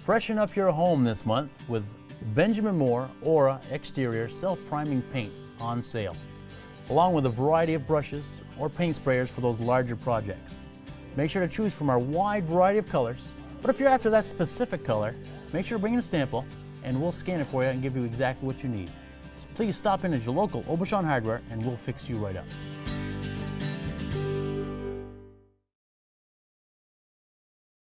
Freshen up your home this month with Benjamin Moore Aura Exterior Self-Priming Paint on sale, along with a variety of brushes or paint sprayers for those larger projects. Make sure to choose from our wide variety of colors, but if you're after that specific color, make sure to bring in a sample and we'll scan it for you and give you exactly what you need. Please stop in at your local Aubuchon Hardware and we'll fix you right up.